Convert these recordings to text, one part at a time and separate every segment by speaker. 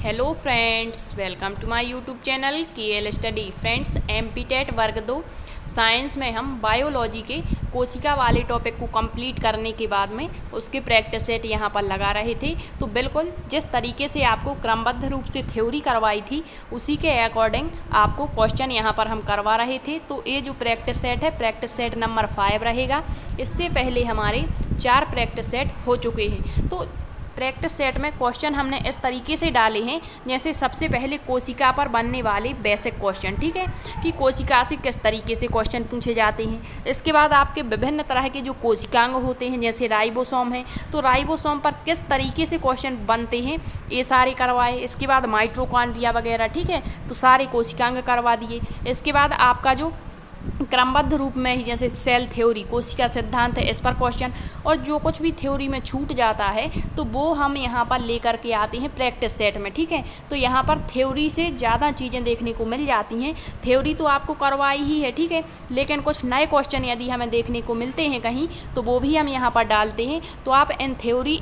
Speaker 1: Hello friends, welcome to my YouTube channel KL study. Friends, MP TET वर्ग 2 science में हम biology के कोशिका वाले टॉपिक को कंप्लीट करने के बाद में उसके प्रैक्टिस सेट यहाँ पर लगा रहे थे। तो बिल्कुल जिस तरीके से आपको क्रमबद्ध रूप से थ्योरी करवाई थी उसी के अकॉर्डिंग आपको क्वेश्चन यहाँ पर हम करवा रहे थे। तो ये जो प्रैक्टिस सेट है, प्रैक्टिस सेट नंबर 5 रहेगा। इससे पहले हमारे 4 प्रैक्टिस सेट हो चुके हैं। तो प्रैक्टिस सेट में क्वेश्चन हमने इस तरीके से डाले हैं, जैसे सबसे पहले कोशिका पर बनने वाले बेसिक क्वेश्चन, ठीक है, कि कोशिका से किस तरीके से क्वेश्चन पूछे जाते हैं। इसके बाद आपके विभिन्न तरह के जो कोशिकांग होते हैं, जैसे राइबोसोम है, तो राइबोसोम पर किस तरीके से क्वेश्चन बनते हैं ये सारे करवाए। इसके बाद माइटोकॉन्ड्रिया वगैरह, ठीक है, तो सारे कोशिकांग करवा दिए। इसके बाद आपका जो क्रमबद्ध रूप में ही जैसे सेल थ्योरी, कोशिका सिद्धांत है, इस पर क्वेश्चन, और जो कुछ भी थ्योरी में छूट जाता है तो वो हम यहाँ पर लेकर के आते हैं प्रैक्टिस सेट में, ठीक है। तो यहाँ पर थ्योरी से ज़्यादा चीज़ें देखने को मिल जाती हैं। थ्योरी तो आपको करवाई ही है, ठीक है, लेकिन कुछ नए क्वेश्चन यदि हमें देखने को मिलते हैं कहीं तो वो भी हम यहाँ पर डालते हैं। तो आप इन थ्योरी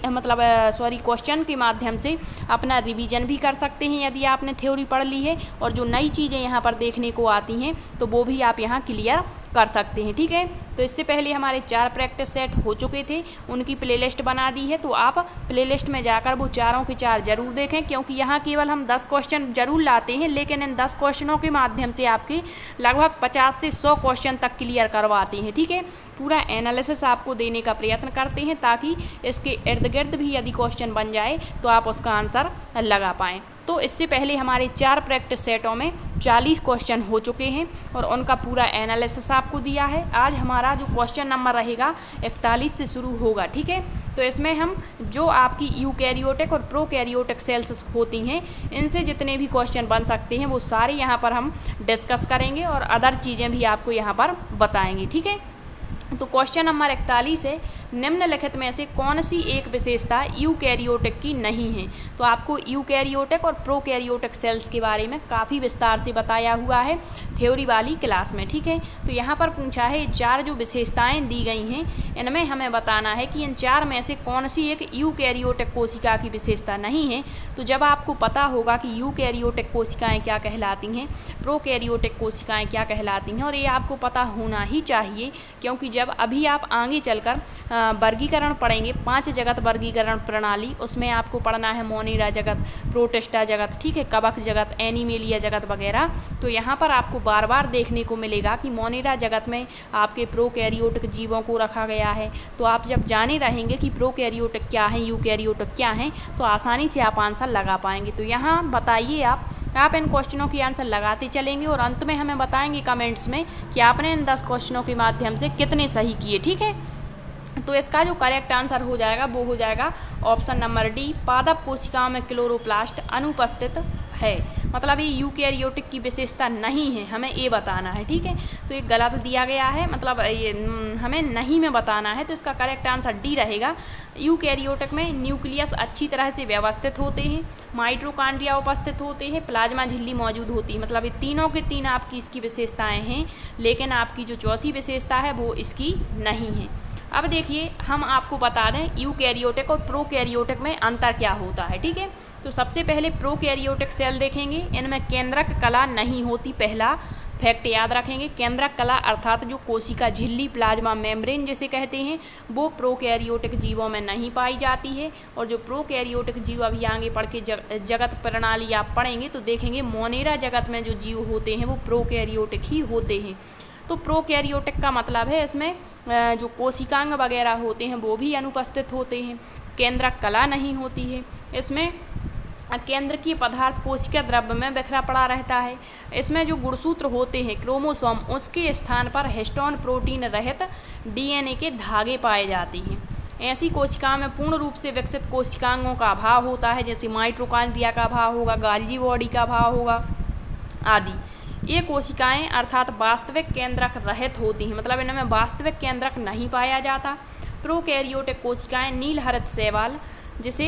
Speaker 1: क्वेश्चन के माध्यम से अपना रिवीजन भी कर सकते हैं यदि आपने थ्योरी पढ़ ली है, और जो नई चीज़ें यहाँ पर देखने को आती हैं तो वो भी आप यहाँ क्लियर कर सकते हैं, ठीक है। तो इससे पहले हमारे 4 प्रैक्टिस सेट हो चुके थे, उनकी प्लेलिस्ट बना दी है। तो आप प्लेलिस्ट में जाकर वो चारों के 4 जरूर देखें, क्योंकि यहाँ केवल हम 10 क्वेश्चन जरूर लाते हैं, लेकिन इन 10 क्वेश्चनों के माध्यम से आपके लगभग 50 से 100 क्वेश्चन तक क्लियर करवाते हैं, ठीक है। पूरा एनालिसिस आपको देने का प्रयत्न करते हैं ताकि इसके इर्द गिर्द भी यदि क्वेश्चन बन जाए तो आप उसका आंसर लगा पाएँ। तो इससे पहले हमारे 4 प्रैक्टिस सेटों में 40 क्वेश्चन हो चुके हैं और उनका पूरा एनालिसिस आपको दिया है। आज हमारा जो क्वेश्चन नंबर रहेगा 41 से शुरू होगा, ठीक है। तो इसमें हम जो आपकी यूकैरियोटिक और प्रोकैरियोटिक सेल्स होती हैं, इनसे जितने भी क्वेश्चन बन सकते हैं वो सारे यहाँ पर हम डिस्कस करेंगे और अदर चीज़ें भी आपको यहाँ पर बताएंगे, ठीक है। तो क्वेश्चन नंबर 41 है, निम्नलिखित में से कौन सी एक विशेषता यूकैरियोटिक की नहीं है। तो आपको यूकैरियोटिक और प्रोकैरियोटिक सेल्स के बारे में काफ़ी विस्तार से बताया हुआ है थ्योरी वाली क्लास में, ठीक है। तो यहाँ पर पूछा है 4 जो विशेषताएं दी गई हैं, इनमें हमें बताना है कि इन 4 में से कौन सी एक यूकैरियोटिक कोशिका की विशेषता नहीं है। तो जब आपको पता होगा कि यूकैरियोटिक कोशिकाएँ क्या कहलाती हैं, प्रोकैरियोटिक कोशिकाएँ क्या कहलाती हैं, और ये आपको पता होना ही चाहिए, क्योंकि जब अभी आप आगे चलकर वर्गीकरण पढ़ेंगे, 5 जगत वर्गीकरण प्रणाली, उसमें आपको पढ़ना है मोनेरा जगत, प्रोटिस्टा जगत, ठीक है, कवक जगत, एनिमेलिया जगत वगैरह। तो यहाँ पर आपको बार बार देखने को मिलेगा कि मोनेरा जगत में आपके प्रोकैरियोटिक जीवों को रखा गया है। तो आप जब जाने रहेंगे कि प्रोकैरियोटिक क्या है, यूकैरियोटिक क्या है, तो आसानी से आप आंसर लगा पाएंगे। तो यहाँ बताइए आप इन क्वेश्चनों के आंसर लगाते चलेंगे और अंत में हमें बताएंगे कमेंट्स में कि आपने इन 10 क्वेश्चनों के माध्यम से कितने सही किए, ठीक है। तो इसका जो करेक्ट आंसर हो जाएगा वो हो जाएगा ऑप्शन नंबर डी, पादप कोशिकाओं में क्लोरोप्लास्ट अनुपस्थित है। मतलब ये यूकैरियोटिक की विशेषता नहीं है, हमें ये बताना है, ठीक है। तो ये गलत दिया गया है, मतलब ये हमें नहीं में बताना है। तो इसका करेक्ट आंसर डी रहेगा। यूकैरियोटिक में न्यूक्लियस अच्छी तरह से व्यवस्थित होते हैं, माइटोकॉन्ड्रिया उपस्थित होते हैं, प्लाज्मा झिल्ली मौजूद होती है। मतलब ये तीनों के तीन आपकी इसकी विशेषताएँ हैं, लेकिन आपकी जो चौथी विशेषता है वो इसकी नहीं है। अब देखिए, हम आपको बता दें यूकैरियोटिक और प्रोकैरियोटिक में अंतर क्या होता है, ठीक है। तो सबसे पहले प्रोकैरियोटिक सेल देखेंगे, इनमें केंद्रक कला नहीं होती। पहला फैक्ट याद रखेंगे, केंद्रक कला अर्थात जो कोशिका झिल्ली, प्लाज्मा मेम्ब्रेन जिसे कहते हैं, वो प्रोकैरियोटिक जीवों में नहीं पाई जाती है। और जो प्रोकैरियोटिक जीव अभी आगे पढ़ के जगत प्रणाली आप पढ़ेंगे तो देखेंगे मोनेरा जगत में जो जीव होते हैं वो प्रोकैरियोटिक ही होते हैं। तो प्रोकैरियोटिक का मतलब है इसमें जो कोशिकांग वगैरह होते हैं वो भी अनुपस्थित होते हैं, केंद्रक कला नहीं होती है। इसमें केंद्रकीय पदार्थ कोशिका द्रव्य में बिखरा पड़ा रहता है। इसमें जो गुणसूत्र होते हैं क्रोमोसोम, उसके स्थान पर हिस्टोन प्रोटीन रहित डीएनए के धागे पाए जाते हैं। ऐसी कोशिकाओं में पूर्ण रूप से विकसित कोशिकांगों का अभाव होता है, जैसे माइटोकॉन्ड्रिया का अभाव होगा, गाल्जी बॉडी का अभाव होगा आदि। ये कोशिकाएं अर्थात वास्तविक केंद्रक रहित होती हैं, मतलब इनमें वास्तविक केंद्रक नहीं पाया जाता। प्रोकैरियोटिक कोशिकाएं नील हरित शैवाल, जिसे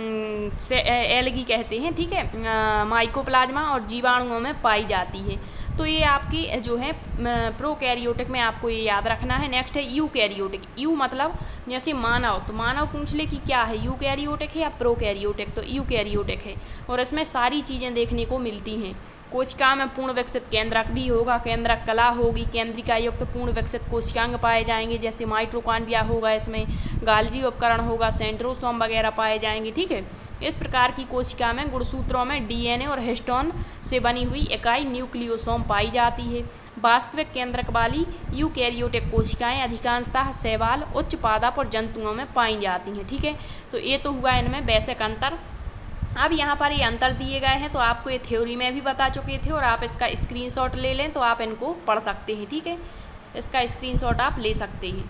Speaker 1: एल्गी कहते हैं, ठीक है, माइकोप्लाज्मा और जीवाणुओं में पाई जाती है। तो ये आपकी जो है प्रोकैरियोटिक में आपको ये याद रखना है। नेक्स्ट है यूकैरियोटिक। यू मतलब जैसे मानव, तो मानव पूछ ले कि क्या है, यूकैरियोटिक है या प्रोकैरियोटिक, तो यूकैरियोटिक है। और इसमें सारी चीज़ें देखने को मिलती हैं। कोशिका में पूर्ण विकसित केंद्रक भी होगा, केंद्रक कला होगी, केंद्रिका युक्त पूर्ण विकसित कोशिकांग पाए जाएंगे, जैसे माइटोकॉन्ड्रिया होगा, इसमें गाल्जी उपकरण होगा, सेंट्रोसोम वगैरह पाए जाएंगे। ठीक है, इस प्रकार की कोशिका में गुणसूत्रों में डीएनए और हिस्टोन से बनी हुई इकाई न्यूक्लियोसोम पाई जाती है। वास्तविक केंद्रक वाली यूकैरियोटिक कोशिकाएं अधिकांशतः शैवाल, उच्च पादप और जंतुओं में पाई जाती हैं। ठीक है, तो ये तो हुआ इनमें बेसिक अंतर। अब यहाँ पर ये अंतर दिए गए हैं, तो आपको ये थ्योरी में भी बता चुके थे और आप इसका स्क्रीनशॉट ले लें तो आप इनको पढ़ सकते हैं। ठीक है, इसका स्क्रीनशॉट आप ले सकते हैं।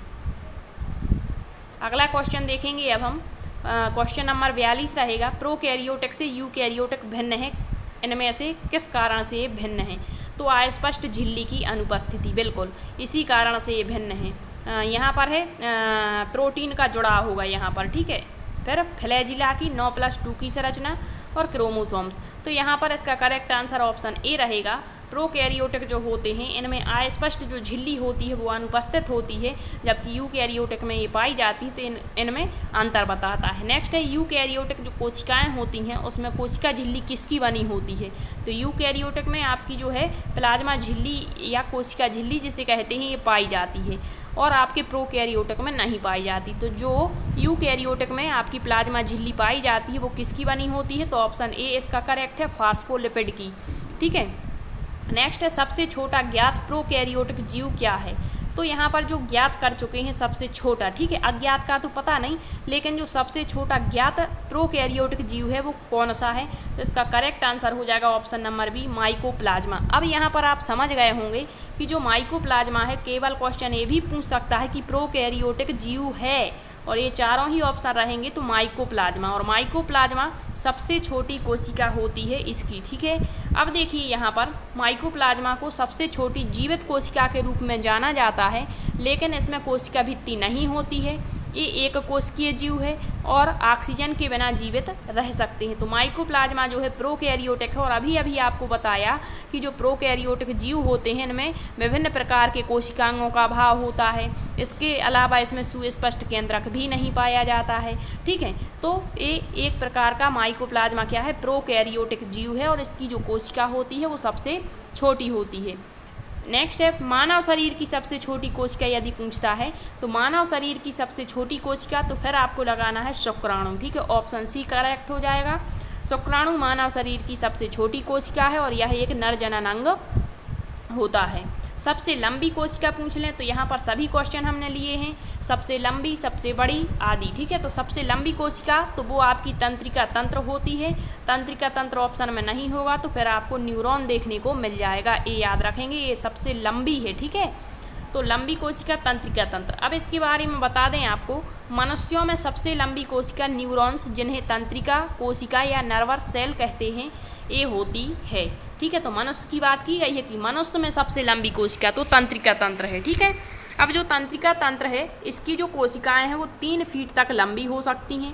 Speaker 1: अगला क्वेश्चन देखेंगे अब हम। क्वेश्चन नंबर 42 रहेगा, प्रोकैरियोटिक से यूकैरियोटिक भिन्न है, इनमें से किस कारण से ये भिन्न है। तो अस्पष्ट झिल्ली की अनुपस्थिति, बिल्कुल इसी कारण से ये भिन्न है। यहाँ पर है प्रोटीन का जुड़ाव होगा यहाँ पर। ठीक है, फिर फ्लैजिला की 9+2 की संरचना और क्रोमोसोम्स। तो यहाँ पर इसका करेक्ट आंसर ऑप्शन ए रहेगा। प्रोकैरियोटिक जो होते हैं इनमें अस्पष्ट जो झिल्ली होती है वो अनुपस्थित होती है, जबकि यूकैरियोटिक में ये पाई जाती है, तो इनमें अंतर बताता है। नेक्स्ट है यूकैरियोटिक जो कोशिकाएं होती हैं उसमें कोशिका झिल्ली किसकी बनी होती है। तो यूकैरियोटिक में आपकी जो है प्लाज्मा झिल्ली या कोशिका झिल्ली जिसे कहते हैं ये पाई जाती है, और आपके प्रोकैरियोटिक में नहीं पाई जाती। तो जो यूकैरियोटिक में आपकी प्लाज्मा झिल्ली पाई जाती है वो किसकी बनी होती है, तो ऑप्शन ए इसका करेक्ट है, फास्फोलिपिड की। ठीक है, नेक्स्ट है सबसे छोटा ज्ञात प्रोकैरियोटिक जीव क्या है। तो यहाँ पर जो ज्ञात कर चुके हैं सबसे छोटा, ठीक है, अज्ञात का तो पता नहीं, लेकिन जो सबसे छोटा ज्ञात प्रोकैरियोटिक जीव है वो कौन सा है, तो इसका करेक्ट आंसर हो जाएगा ऑप्शन नंबर बी, माइकोप्लाज्मा। अब यहाँ पर आप समझ गए होंगे कि जो माइकोप्लाज्मा है, केवल क्वेश्चन ये भी पूछ सकता है कि प्रोकैरियोटिक जीव है, और ये चारों ही ऑप्शन रहेंगे तो माइकोप्लाज्मा, और माइकोप्लाज्मा सबसे छोटी कोशिका होती है इसकी। ठीक है, अब देखिए यहाँ पर माइकोप्लाज्मा को सबसे छोटी जीवित कोशिका के रूप में जाना जाता है, लेकिन इसमें कोशिका भित्ति नहीं होती है, ये एक कोशिकीय जीव है और ऑक्सीजन के बिना जीवित रह सकते हैं। तो माइकोप्लाज्मा जो है प्रोकैरियोटिक है, और अभी अभी आपको बताया कि जो प्रोकैरियोटिक जीव होते हैं इनमें विभिन्न प्रकार के कोशिकांगों का अभाव होता है, इसके अलावा इसमें सुस्पष्ट केंद्रक भी नहीं पाया जाता है। ठीक है, तो ये एक प्रकार का माइकोप्लाज्मा क्या है, प्रोकैरियोटिक जीव है, और इसकी जो कोशिका होती है वो सबसे छोटी होती है। नेक्स्ट है मानव शरीर की सबसे छोटी कोशिका यदि पूछता है, तो मानव शरीर की सबसे छोटी कोशिका, तो फिर आपको लगाना है शुक्राणु। ठीक है, ऑप्शन सी करेक्ट हो जाएगा। शुक्राणु मानव शरीर की सबसे छोटी कोशिका है और यह एक नर जनन अंग होता है। सबसे लंबी कोशिका पूछ लें तो यहाँ पर सभी क्वेश्चन हमने लिए हैं, सबसे लंबी, सबसे बड़ी आदि। ठीक है, तो सबसे लंबी कोशिका तो वो आपकी तंत्रिका तंत्र होती है, तंत्रिका तंत्र ऑप्शन में नहीं होगा तो फिर आपको न्यूरॉन देखने को मिल जाएगा, ये याद रखेंगे, ये सबसे लंबी है। ठीक है, तो लंबी कोशिका तंत्रिका तंत्र। अब इसके बारे में बता दें आपको, मनुष्यों में सबसे लंबी कोशिका न्यूरॉन्स, जिन्हें तंत्रिका कोशिका या नर्वस सेल कहते हैं, ये होती है। ठीक है, तो मनुष्य की बात की गई है कि मनुष्य में सबसे लंबी कोशिका तो तंत्रिका तंत्र है। ठीक है, अब जो तंत्रिका तंत्र है इसकी जो कोशिकाएं हैं वो 3 फीट तक लंबी हो सकती हैं।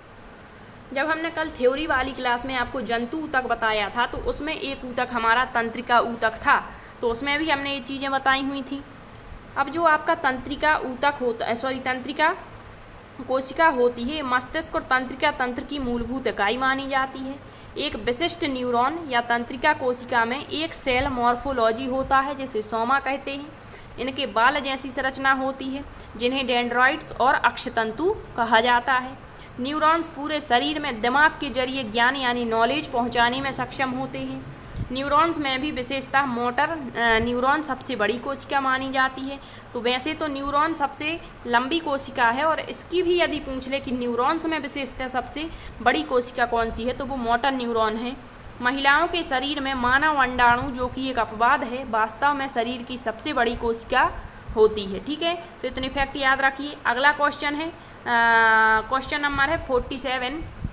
Speaker 1: जब हमने कल थ्योरी वाली क्लास में आपको जंतु ऊतक बताया था तो उसमें एक ऊतक हमारा तंत्रिका ऊतक था, तो उसमें भी हमने ये चीज़ें बताई हुई थी। अब जो आपका तंत्रिका ऊतक होता है, तंत्रिका कोशिका होती है, मस्तिष्क और तंत्रिका तंत्र की मूलभूत इकाई मानी जाती है। एक विशिष्ट न्यूरॉन या तंत्रिका कोशिका में एक सेल मॉर्फोलॉजी होता है जिसे सोमा कहते हैं। इनके बाल जैसी संरचना होती है जिन्हें डेंड्राइट्स और अक्षतंतु कहा जाता है। न्यूरॉन्स पूरे शरीर में दिमाग के जरिए ज्ञान यानी नॉलेज पहुंचाने में सक्षम होते हैं। न्यूरॉन्स में भी विशेषता मोटर न्यूरॉन सबसे बड़ी कोशिका मानी जाती है। तो वैसे तो न्यूरॉन सबसे लंबी कोशिका है, और इसकी भी यदि पूछ ले कि न्यूरॉन्स में विशेषता सबसे बड़ी कोशिका कौन सी है, तो वो मोटर न्यूरॉन है। महिलाओं के शरीर में मानव अंडाणु, जो कि एक अपवाद है, वास्तव में शरीर की सबसे बड़ी कोशिका होती है। ठीक है, तो इतने फैक्ट याद रखिए। अगला क्वेश्चन है, क्वेश्चन नंबर है 47।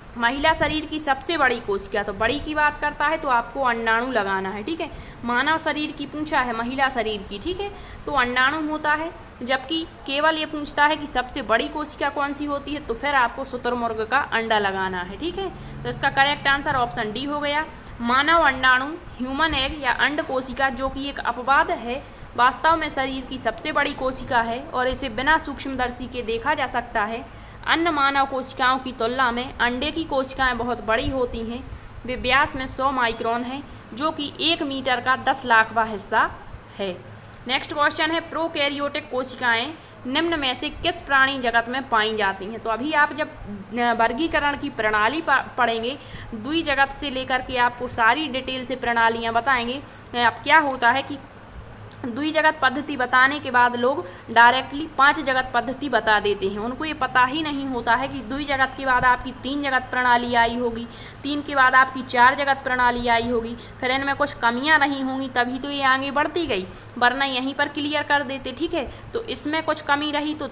Speaker 1: महिला शरीर की सबसे बड़ी कोशिका, तो बड़ी की बात करता है तो आपको अंडाणु लगाना है, ठीक है। मानव शरीर की पूछा है, महिला शरीर की, ठीक है, तो अंडाणु होता है। जबकि केवल ये पूछता है कि सबसे बड़ी कोशिका कौन सी होती है, तो फिर आपको शुतुरमुर्ग का अंडा लगाना है, ठीक है। तो इसका करेक्ट आंसर ऑप्शन डी हो गया। मानव अंडाणु, ह्यूमन एग या अंड कोशिका, जो कि एक अपवाद है, वास्तव में शरीर की सबसे बड़ी कोशिका है और इसे बिना सूक्ष्मदर्शी के देखा जा सकता है। अन्य मानव कोशिकाओं की तुलना में अंडे की कोशिकाएं बहुत बड़ी होती हैं। वे व्यास में 100 माइक्रोन हैं, जो कि 1 मीटर का 10 लाखवां हिस्सा है। नेक्स्ट क्वेश्चन है, प्रोकैरियोटिक कोशिकाएं निम्न में से किस प्राणी जगत में पाई जाती हैं। तो अभी आप जब वर्गीकरण की प्रणाली पढ़ेंगे, द्वि जगत से लेकर के आपको सारी डिटेल से प्रणालियाँ बताएंगे। अब क्या होता है कि द्वि जगत पद्धति बताने के बाद लोग डायरेक्टली 5 जगत पद्धति बता देते हैं। उनको ये पता ही नहीं होता है कि द्वि जगत के बाद आपकी 3 जगत प्रणाली आई होगी, 3 के बाद आपकी 4 जगत प्रणाली आई होगी, फिर इनमें कुछ कमियां नहीं होंगी, तभी तो ये आगे बढ़ती गई, वरना यहीं पर क्लियर कर देते, ठीक है। तो इसमें कुछ कमी रही तो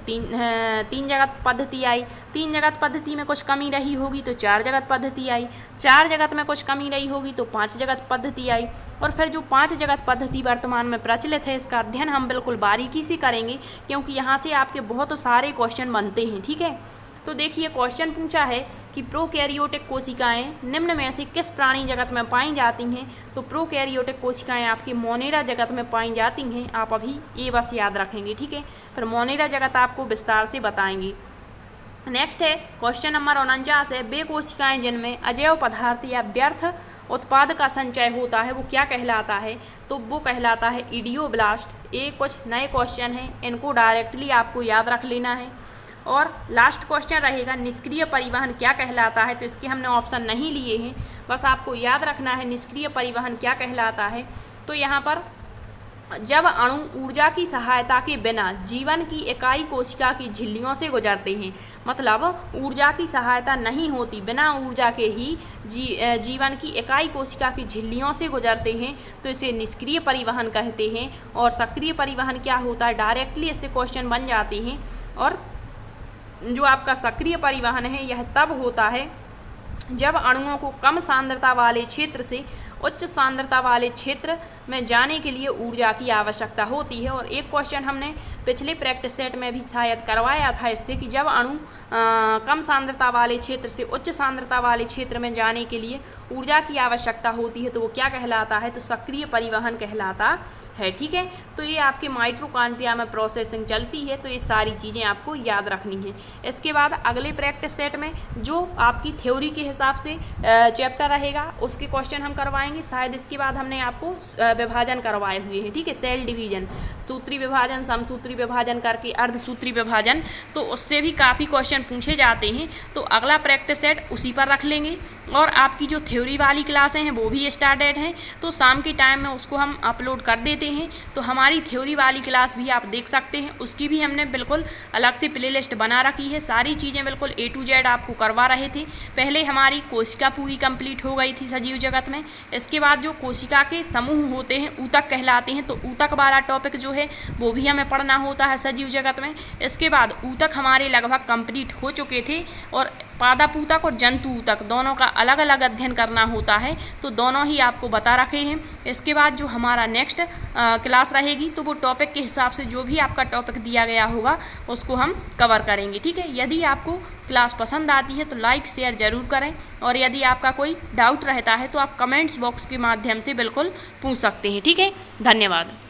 Speaker 1: 3 जगत पद्धति आई, 3 जगत पद्धति में कुछ कमी रही होगी तो 4 जगत पद्धति आई, 4 जगत में कुछ कमी रही होगी तो 5 जगत पद्धति आई, और फिर जो 5 जगत पद्धति वर्तमान में प्रचलित है, इसका अध्ययन हम बिल्कुल बारीकी से करेंगे, क्योंकि यहाँ से आपके बहुत सारे क्वेश्चन बनते हैं, ठीक है। तो देखिए क्वेश्चन पूछा है कि प्रोकैरियोटिक कोशिकाएं निम्न में से किस प्राणी जगत में पाई जाती हैं। तो प्रोकैरियोटिक कोशिकाएं आपके मोनेरा जगत में पाई जाती हैं। आप अभी ये बस याद रखेंगे, ठीक है, फिर मोनेरा जगत आपको विस्तार से बताएंगे। नेक्स्ट है क्वेश्चन नंबर 49 है, वे कोशिकाएं जिनमें अजैव पदार्थ या व्यर्थ उत्पाद का संचय होता है वो क्या कहलाता है। तो वो कहलाता है इडियोब्लास्ट। ये कुछ नए क्वेश्चन हैं, इनको डायरेक्टली आपको याद रख लेना है। और लास्ट क्वेश्चन रहेगा, निष्क्रिय परिवहन क्या कहलाता है। तो इसके हमने ऑप्शन नहीं लिए हैं, बस आपको याद रखना है निष्क्रिय परिवहन क्या कहलाता है। तो यहाँ पर जब अणु ऊर्जा की सहायता के बिना जीवन की इकाई कोशिका की झिल्लियों से गुजरते हैं, मतलब ऊर्जा की सहायता नहीं होती, बिना ऊर्जा के ही जीवन की इकाई कोशिका की झिल्लियों से गुजरते हैं, तो इसे निष्क्रिय परिवहन कहते हैं। और सक्रिय परिवहन क्या होता है, डायरेक्टली इससे क्वेश्चन बन जाते हैं। और जो आपका सक्रिय परिवहन है यह तब होता है जब अणुओं को कम सांद्रता वाले क्षेत्र से उच्च सांद्रता वाले क्षेत्र में जाने के लिए ऊर्जा की आवश्यकता होती है। और एक क्वेश्चन हमने पिछले प्रैक्टिस सेट में भी शायद करवाया था इससे, कि जब अणु कम सांद्रता वाले क्षेत्र से उच्च सांद्रता वाले क्षेत्र में जाने के लिए ऊर्जा की आवश्यकता होती है तो वो क्या कहलाता है, तो सक्रिय परिवहन कहलाता है, ठीक है। तो ये आपके माइटोकॉन्ड्रिया में प्रोसेसिंग चलती है, तो ये सारी चीज़ें आपको याद रखनी है। इसके बाद अगले प्रैक्टिस सेट में जो आपकी थ्योरी के हिसाब से चैप्टर रहेगा उसके क्वेश्चन हम करवाएंगे। शायद इसके बाद हमने आपको विभाजन करवाए हुए हैं, ठीक है, सेल डिवीजन, सूत्री विभाजन, समसूत्री विभाजन करके अर्धसूत्री विभाजन, तो उससे भी काफ़ी क्वेश्चन पूछे जाते हैं। तो अगला प्रैक्टिस सेट उसी पर रख लेंगे। और आपकी जो थ्योरी वाली क्लासें हैं वो भी स्टार्टेड हैं, तो शाम के टाइम में उसको हम अपलोड कर देते हैं। तो हमारी थ्योरी वाली क्लास भी आप देख सकते हैं, उसकी भी हमने बिल्कुल अलग से प्लेलिस्ट बना रखी है। सारी चीज़ें बिल्कुल A to Z आपको करवा रहे थे। पहले हमारी कोशिका पूरी कंप्लीट हो गई थी सजीव जगत में, इसके बाद जो कोशिका के समूह होते हैं ऊतक कहलाते हैं, तो ऊतक वाला टॉपिक जो है वो भी हमें पढ़ना होता है सजीव जगत में। इसके बाद ऊतक हमारे लगभग कंप्लीट हो चुके थे, और पादप ऊतक और जंतु ऊतक दोनों का अलग अलग अध्ययन करना होता है, तो दोनों ही आपको बता रखे हैं। इसके बाद जो हमारा नेक्स्ट क्लास रहेगी तो वो टॉपिक के हिसाब से जो भी आपका टॉपिक दिया गया होगा उसको हम कवर करेंगे, ठीक है। यदि आपको क्लास पसंद आती है तो लाइक शेयर ज़रूर करें, और यदि आपका कोई डाउट रहता है तो आप कमेंट्स बॉक्स के माध्यम से बिल्कुल पूछ सकते हैं, ठीक है। धन्यवाद।